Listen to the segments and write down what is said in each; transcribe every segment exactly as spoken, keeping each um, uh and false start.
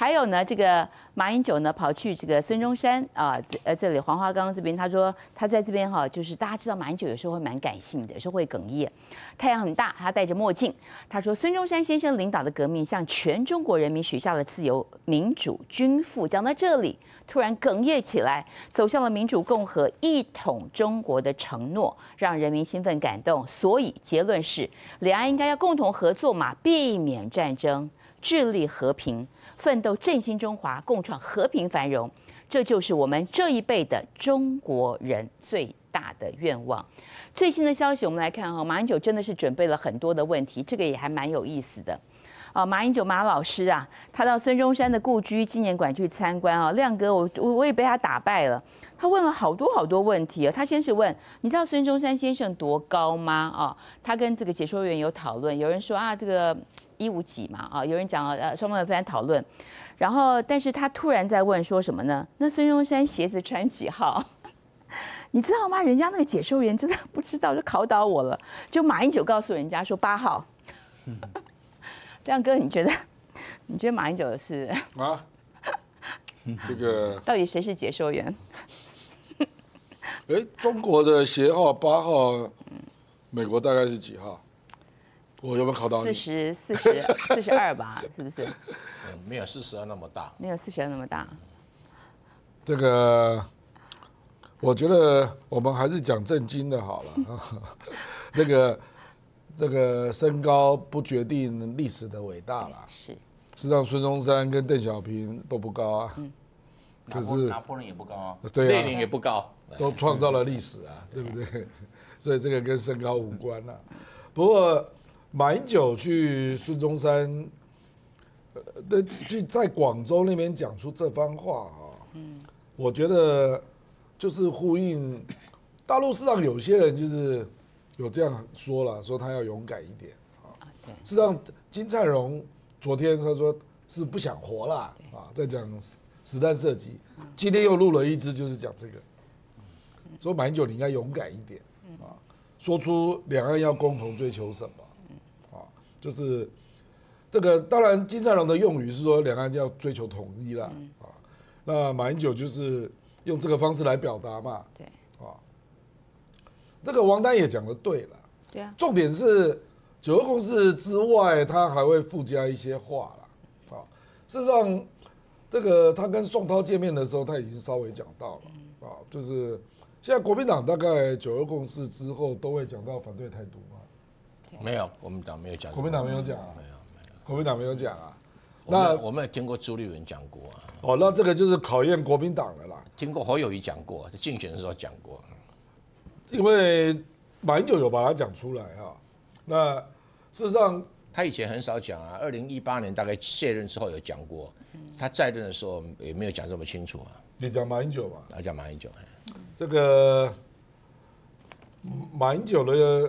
还有呢，这个马英九呢跑去这个孙中山啊，这呃这里黄花岗这边，他说他在这边哈，就是大家知道马英九有时候会蛮感性的，有时候会哽咽，太阳很大，他戴着墨镜，他说孙中山先生领导的革命向全中国人民许下了自由、民主、均富。讲到这里，突然哽咽起来，走向了民主共和、一统中国的承诺，让人民兴奋感动。所以结论是，两岸应该要共同合作嘛，避免战争，致力和平，奋斗振兴中华，共创和平繁荣。这就是我们这一辈的中国人最大的愿望。最新的消息，我们来看哈，马英九真的是准备了很多的问题，这个也还蛮有意思的。啊，马英九马老师啊，他到孙中山的故居纪念馆去参观啊。亮哥，我我我也被他打败了。他问了好多好多问题啊。他先是问，你知道孙中山先生多高吗？啊，他跟这个解说员有讨论，有人说啊，这个一五几嘛，啊，有人讲呃，双方有非常讨论。然后，但是他突然在问说什么呢？那孙中山鞋子穿几号？你知道吗？人家那个解说员真的不知道，就考倒我了。就马英九告诉人家说八号。亮哥，你觉得？你觉得马英九是啊？这个到底谁是解说员？ 哎，中国的鞋号八号，美国大概是几号？我有没有考到你？ 四十四十四十二吧，是不是？ 嗯，没有四十二那么大。 没有四十二那么大。 这个，我觉得我们还是讲正经的好了。那个。这个身高不决定历史的伟大啦。 是， 事实上孙中山跟邓小平都不高啊。 嗯。 可是拿破仑也不高啊。 对啊。 列宁也不高。 都创造了历史啊，对不对？所以这个跟身高无关啦。不过马英九去孙中山，呃，去在广州那边讲出这番话啊，嗯，我觉得就是呼应大陆市场有些人就是。有这样说了，说他要勇敢一点啊。事实上，金灿荣昨天他说是不想活了啊，在讲实弹射击。今天又录了一支，就是讲这个，说马英九你应该勇敢一点啊，说出两岸要共同追求什么啊，就是这个。当然，金灿荣的用语是说两岸要追求统一啦啊，那马英九就是用这个方式来表达嘛。 对。 这个王丹也讲得对了， 对啊， 重点是九二共识之外，他还会附加一些话啦。啊，事实上，这个他跟宋涛见面的时候，他已经稍微讲到了啊，就是现在国民党大概九二共识之后都会讲到反对台独吗？ 没有，国民党没有讲。 国民党没有讲啊， 没有没有， 国民党没有讲啊。 那我们也听过朱立伦讲过啊。 哦，那这个就是考验国民党了啦。 听过侯友宜讲过，在竞选的时候讲过。 因为马英九有把它讲出来哈，那事实上他以前很少讲啊，二零一八年大概卸任之后有讲过，他在任的时候也没有讲这么清楚啊。 你讲马英九嘛？ 他讲马英九， 这个马英九的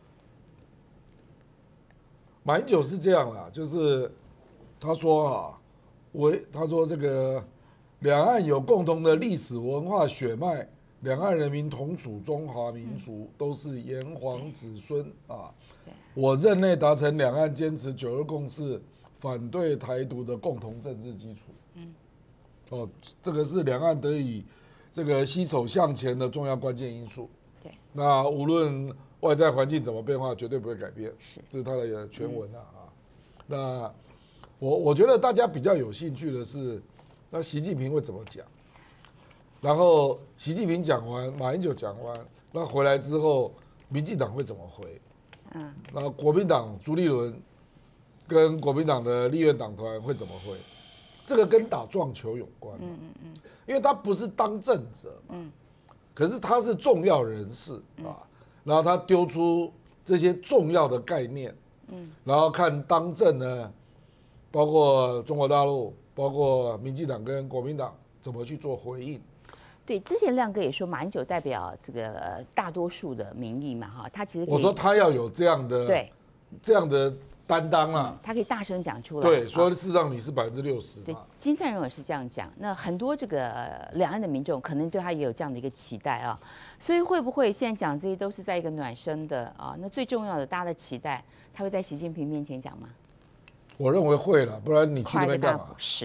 马英九是这样啦，就是他说啊，我他说这个两岸有共同的历史文化血脉。两岸人民同属中华民族，都是炎黄子孙啊！我任内达成两岸坚持九二共识、反对台独的共同政治基础。嗯，哦，这个是两岸得以这个携手向前的重要关键因素。 对， 那无论外在环境怎么变化，绝对不会改变。是，这是他的全文啊。啊，那我我觉得大家比较有兴趣的是，那习近平会怎么讲？然后习近平讲完，马英九讲完，那回来之后，民进党会怎么回？嗯，那国民党朱立伦跟国民党的立院党团会怎么回？这个跟打撞球有关。嗯嗯嗯，因为他不是当政者，嗯，可是他是重要人士啊，然后他丢出这些重要的概念，嗯，然后看当政呢，包括中国大陆，包括民进党跟国民党怎么去做回应。 对，之前亮哥也说，马英九代表这个大多数的民意嘛，哈，他其实我说他要有这样的对这样的担当啊， 他可以大声讲出来。 对，说事实上你是百分之六十嘛。金灿荣也是这样讲，那很多这个两岸的民众可能对他也有这样的一个期待啊，所以会不会现在讲这些都是在一个暖身的啊？那最重要的，大家的期待，他会在习近平面前讲吗？ 我认为会了，不然你去那边干嘛？ 是。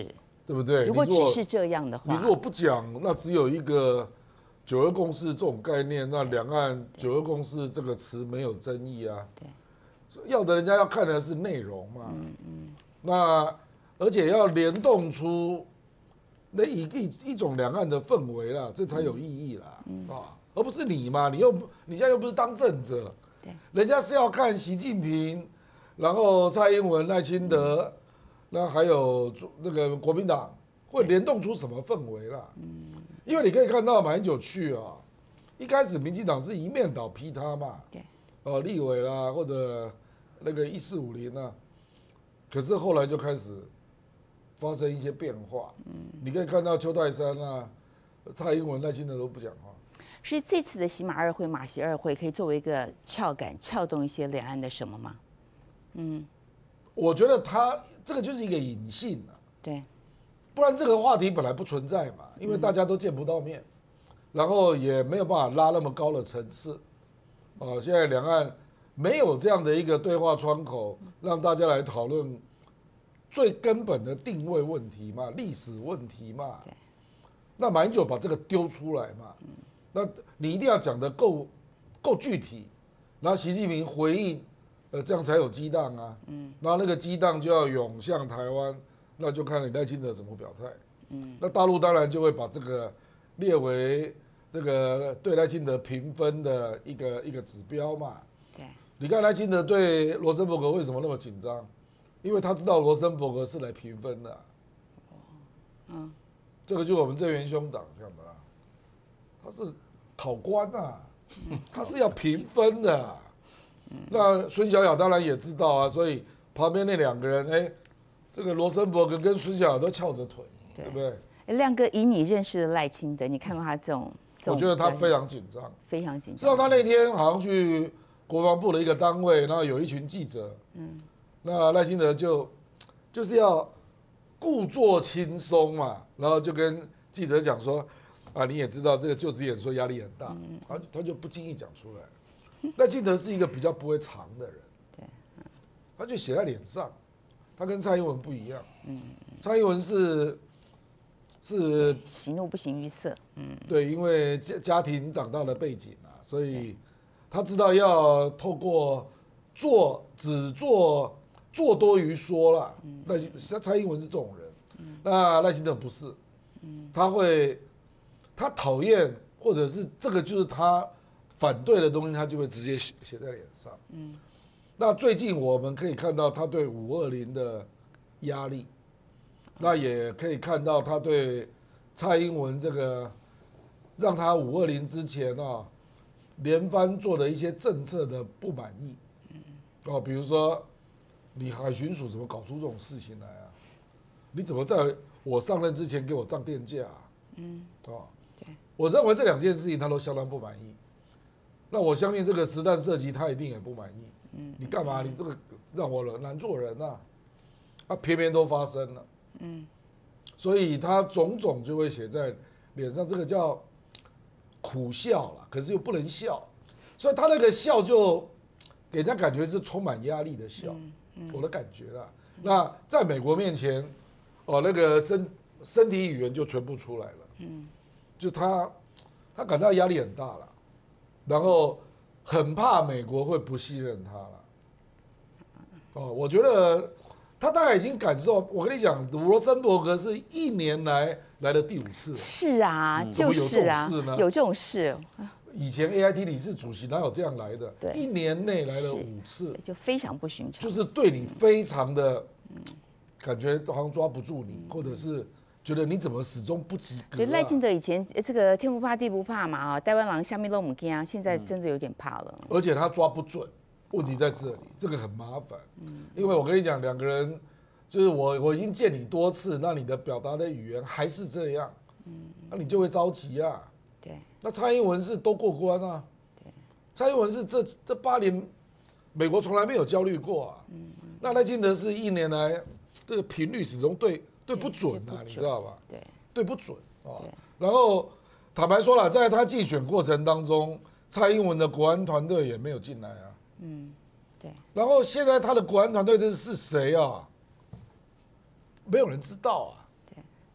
对不对？ 如果只是这样的话， 你如果不讲，那只有一个九二共识这种概念，那两岸九二共识这个词没有争议啊。 对， 要的人家要看的是内容嘛。嗯嗯。那而且要联动出那一一一种两岸的氛围啦，这才有意义啦。嗯、啊，而不是你嘛，你又你现在又不是当政者， 对， 人家是要看习近平，然后蔡英文、赖清德。嗯，那还有那个国民党会联动出什么氛围啦？嗯，因为你可以看到马英九去啊，一开始民进党是一面倒批他嘛， 对， 呃，立委啦或者那个一四五零啊，可是后来就开始发生一些变化。嗯，你可以看到邱泰山啊、蔡英文、赖清德都不讲话。 所以这次的喜马二会、马习二会可以作为一个撬杆，撬动一些两岸的什么吗？嗯。 我觉得他这个就是一个隐性啊， 对， 不然这个话题本来不存在嘛，因为大家都见不到面，然后也没有办法拉那么高的层次，啊，现在两岸没有这样的一个对话窗口，让大家来讨论最根本的定位问题嘛，历史问题嘛，那马英九把这个丢出来嘛，那你一定要讲得够够具体，然后习近平回应。呃，这样才有激荡啊，嗯，然后那个激荡就要涌向台湾，那就看你赖清德怎么表态，嗯，那大陆当然就会把这个列为这个对赖清德评分的一个一个指标嘛， 对， 你看赖清德对罗森伯格为什么那么紧张？因为他知道罗森伯格是来评分的、啊，嗯，这个就我们郑元兄党讲的、啊，他是考官啊，他是要评分的、啊。那孙小雅当然也知道啊，所以旁边那两个人，哎，这个罗森伯格跟孙小雅都翘着腿， 对, 对不对？ 哎，亮哥，以你认识的赖清德，你看过他这种？这种我觉得他非常紧张， 非常紧张。 知道他那天好像去国防部的一个单位，然后有一群记者，嗯，那赖清德就就是要故作轻松嘛，然后就跟记者讲说，啊，你也知道这个就职演说压力很大，嗯，他他就不经意讲出来。赖清德是一个比较不会藏的人，对，他就写在脸上。他跟蔡英文不一样，嗯，蔡英文是是喜怒不形于色，嗯， 对，因为家家庭长大的背景啊，所以他知道要透过做只做做多于说啦。那像蔡英文是这种人，那赖清德不是，他会他讨厌或者是这个就是他。反对的东西，他就会直接写写在脸上。嗯，那最近我们可以看到他对五二零的压力，那也可以看到他对蔡英文这个让他五二零之前啊连番做的一些政策的不满意。哦，比如说你海巡署怎么搞出这种事情来啊？你怎么在我上任之前给我涨电价、啊？嗯，哦，对，我认为这两件事情他都相当不满意。那我相信这个实弹射击他一定也不满意。嗯，你干嘛？你这个让我难做人呐、啊？啊，偏偏都发生了。嗯，所以他种种就会写在脸上，这个叫苦笑了，可是又不能笑，所以他那个笑就给人家感觉是充满压力的笑。嗯，我的感觉啦。那在美国面前，哦，那个身身体语言就全部出来了。嗯，就他他感到压力很大了。然后很怕美国会不信任他了，哦，我觉得他大概已经感受。我跟你讲，罗森伯格是一年来来的第五次。 是啊， 嗯、 就是啊， 有这种事呢？ 有这种事。 以前 A I T 理事主席哪有这样来的？ 对， 一年内来了五次， 就非常不寻常。 就是对你非常的，感觉好像抓不住你，嗯、或者是。觉得你怎么始终不及格、啊？ 所以赖清德以前这个天不怕地不怕嘛啊，台湾狼下面都唔惊，现在真的有点怕了。 而且他抓不准，问题在这里，这个很麻烦。因为我跟你讲，两个人就是我我已经见你多次，那你的表达的语言还是这样，那你就会着急啊。 对。 那蔡英文是都过关啊。对。蔡英文是这这八年，美国从来没有焦虑过啊。那赖清德是一年来这个频率始终对。对不准啊，你知道吧？ 对， 对不准啊。然后坦白说了，在他竞选过程当中，蔡英文的国安团队也没有进来啊。嗯，对。然后现在他的国安团队这是谁啊？没有人知道啊。对。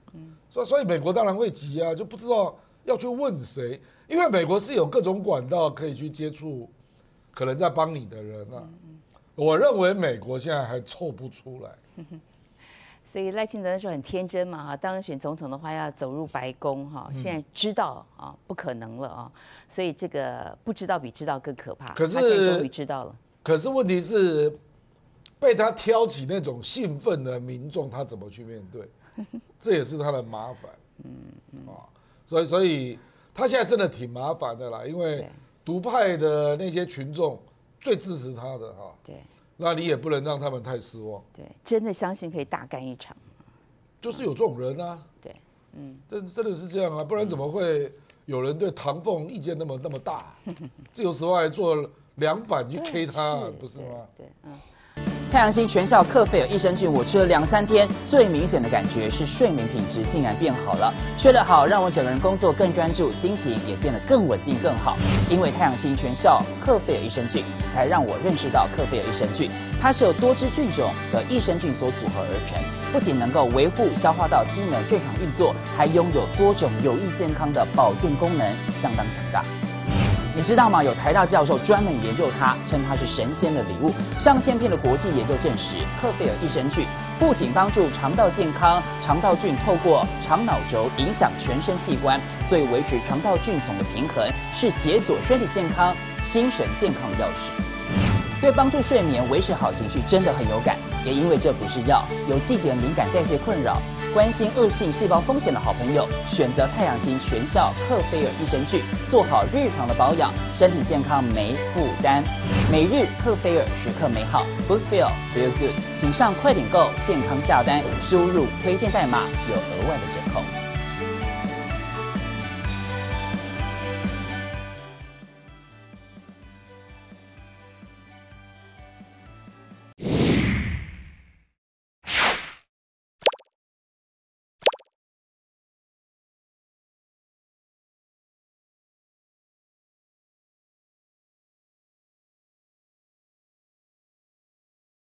所以所以美国当然会急啊，就不知道要去问谁，因为美国是有各种管道可以去接触可能在帮你的人啊。我认为美国现在还凑不出来。 所以赖清德那时候很天真嘛哈，当然选总统的话要走入白宫哈，现在知道啊不可能了啊，所以这个不知道比知道更可怕。 可是他现在终于知道了。可是问题是，被他挑起那种兴奋的民众，他怎么去面对？这也是他的麻烦。嗯嗯啊，所以所以他现在真的挺麻烦的啦，因为独派的那些群众最支持他的哈。对。那你也不能让他们太失望。 对，真的相信可以大干一场。 就是有这种人啊。 对，嗯， 真真的是这样啊，不然怎么会有人对唐凤意见那么那么大？自由时报还做两版去 K 他，不是吗？对，嗯。 太阳星全效克菲尔益生菌，我吃了两三天，最明显的感觉是睡眠品质竟然变好了。睡得好，让我整个人工作更专注，心情也变得更稳定更好。因为太阳星全效克菲尔益生菌，才让我认识到克菲尔益生菌，它是由多支菌种的益生菌所组合而成，不仅能够维护消化道机能正常运作，还拥有多种有益健康的保健功能，相当强大。你知道吗？有台大教授专门研究它，称它是神仙的礼物。上千篇的国际研究证实，克菲尔益生菌不仅帮助肠道健康，肠道菌透过肠脑轴影响全身器官，所以维持肠道菌丛的平衡，是解锁身体健康、精神健康的钥匙。对帮助睡眠、维持好情绪真的很有感，也因为这不是药，有季节敏感、代谢困扰、关心恶性细胞风险的好朋友，选择太阳星全效克菲尔益生菌，做好日常的保养，身体健康没负担。每日克菲尔，时刻美好 ，Good Feel Feel Good，请上快点购健康下单，输入推荐代码有额外的折扣。